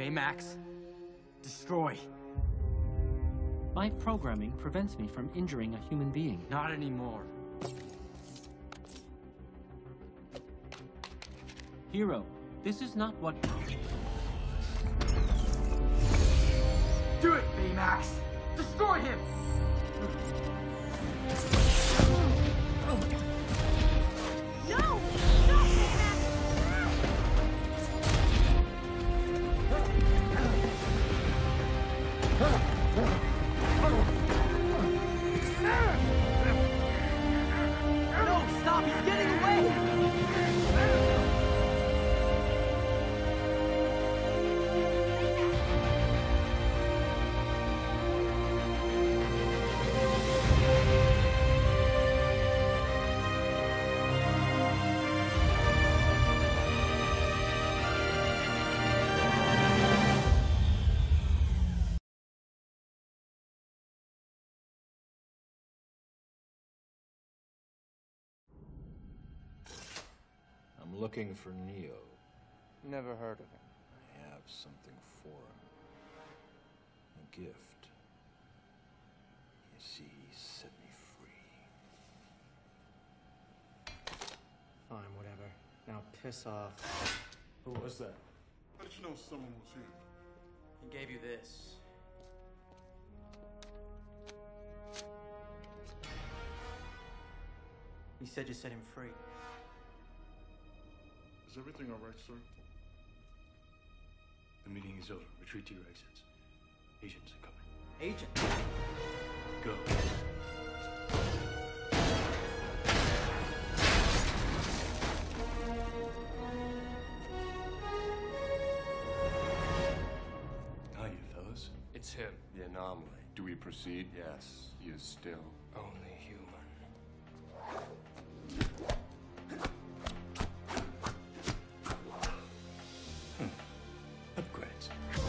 Baymax. Destroy. My programming prevents me from injuring a human being. Not anymore. Hero, this is not what... Do it, Baymax! Destroy him! No! Stop, Baymax! No, stop! He's getting away! I'm looking for Neo. Never heard of him. I have something for him. A gift. You see, he set me free. Fine, whatever. Now piss off. Who was that? How did you know someone was here? He gave you this. He said you set him free. Is everything all right, sir? The meeting is over. Retreat to your exits. Agents are coming. Agent? Go. How you, fellas? It's him. The anomaly. Do we proceed? Yes. He is still. Only human. Upgrades.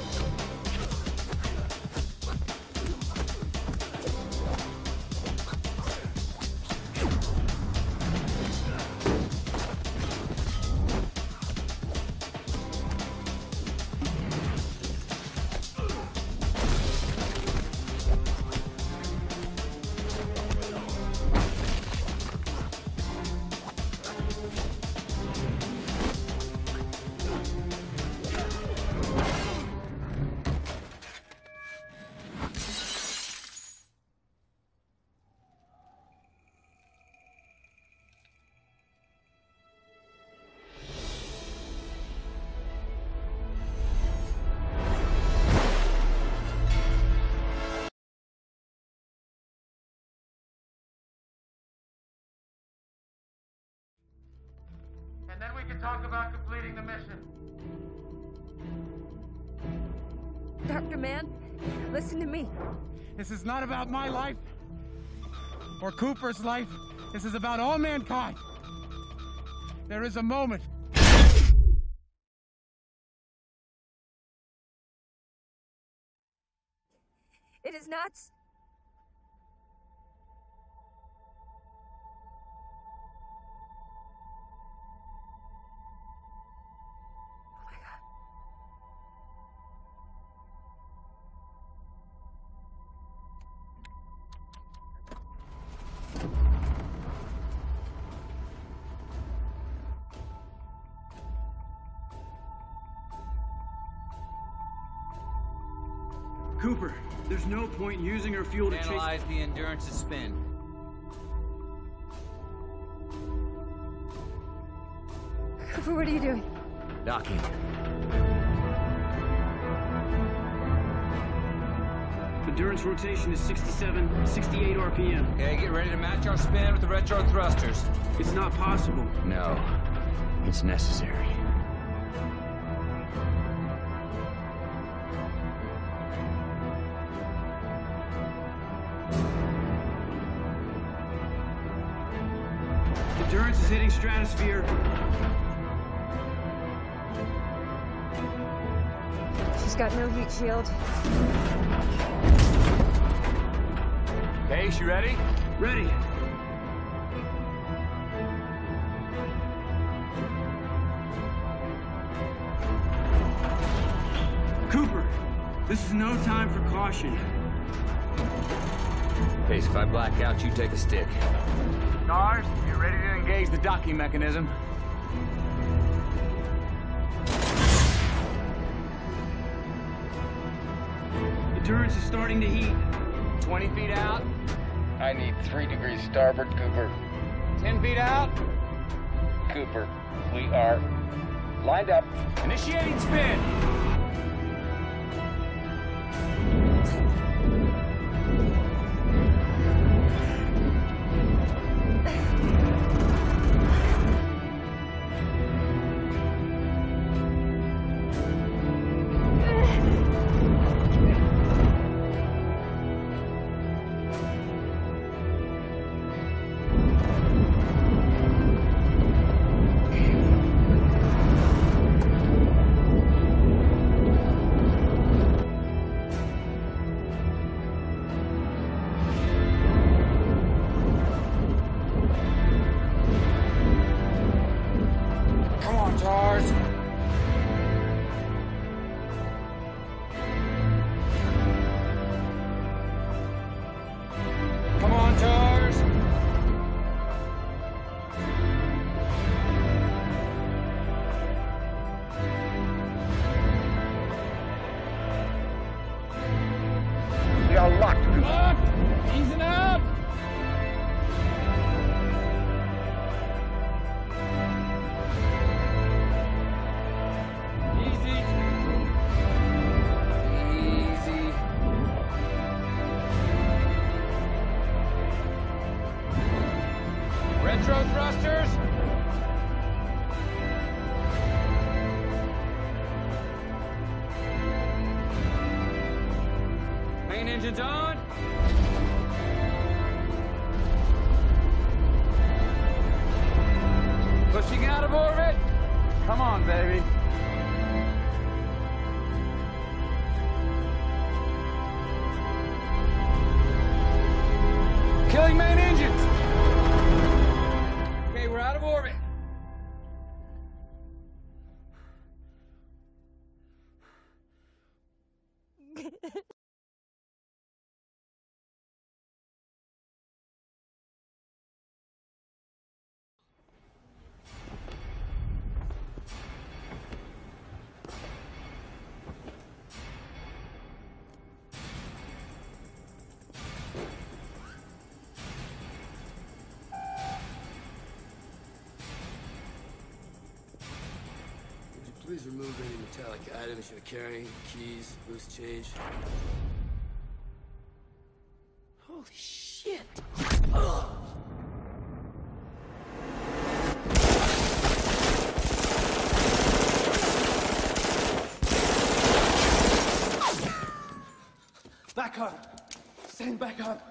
And then we can talk about completing the mission. Dr. Mann, listen to me. This is not about my life or Cooper's life. This is about all mankind. There is a moment. It is not... Oh my God. Cooper, there's no point using her fuel to chase... Analyze the Endurance's spin. Cooper, what are you doing? Docking. Endurance rotation is 67, 68 RPM. Okay, get ready to match our spin with the retro thrusters. It's not possible. No, it's necessary. Endurance is hitting stratosphere. She's got no heat shield. Base, you ready? Ready. is no time for caution. Case if I black out, you take a stick. Stars, you ready to engage the docking mechanism? Endurance is starting to heat. 20 feet out. I need 3 degrees starboard, Cooper. 10 feet out. Cooper, we are lined up. Initiating spin. Come on, Tars. Come on, Tars. We are locked, Cooper. Locked. Easing up. Easy. Easy. Retro thrusters. Main engines on. Pushing out of orbit. Come on, baby. Killing main engines. Okay, we're out of orbit. Please remove any metallic items you're carrying, keys, loose change. Holy shit! Ugh. Back up. Stand back up.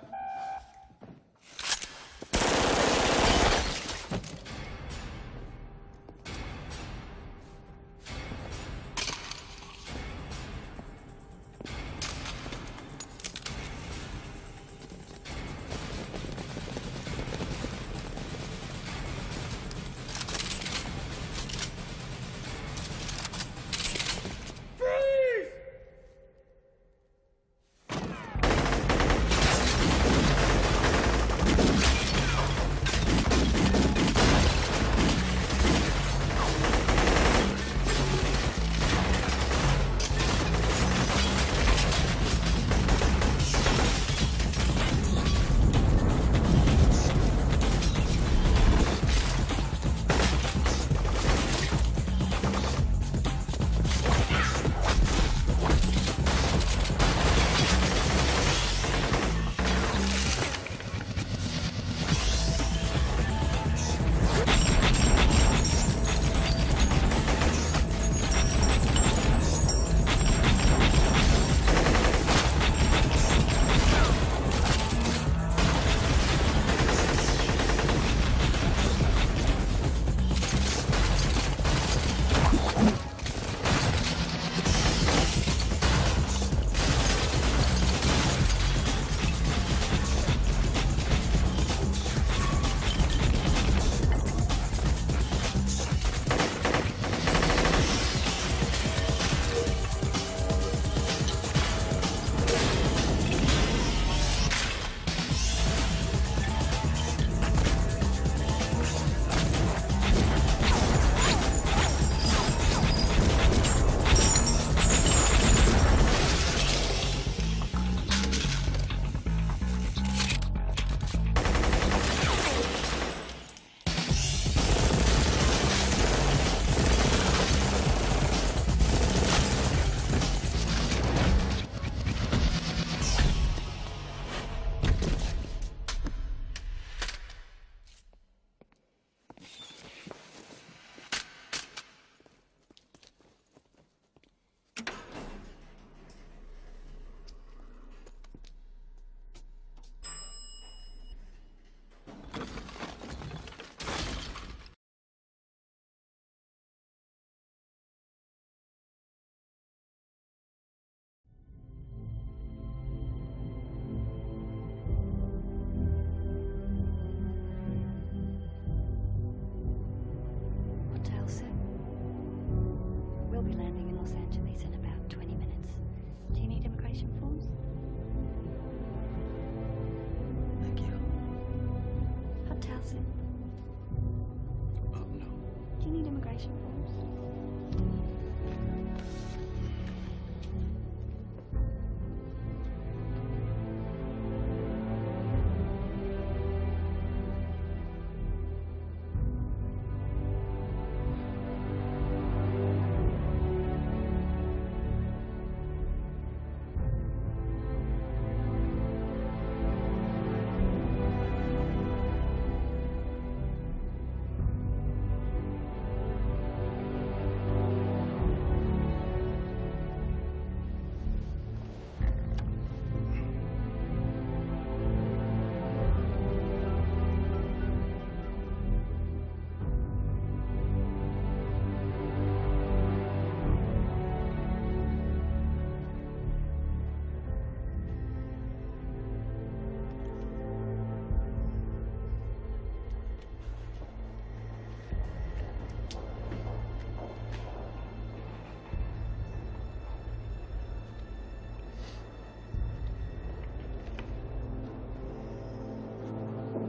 Inception, Holmes.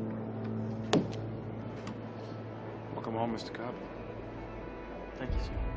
Welcome home, Mr. Cop. Thank you, sir.